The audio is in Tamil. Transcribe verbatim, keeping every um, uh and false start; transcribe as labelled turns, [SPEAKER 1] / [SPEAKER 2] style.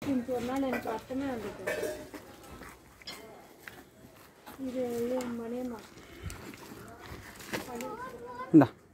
[SPEAKER 1] இன்னைக்கு ஒரு நாள் எனக்கு அர்த்தமே வந்துட்டு இது மணியம்மா
[SPEAKER 2] இந்தா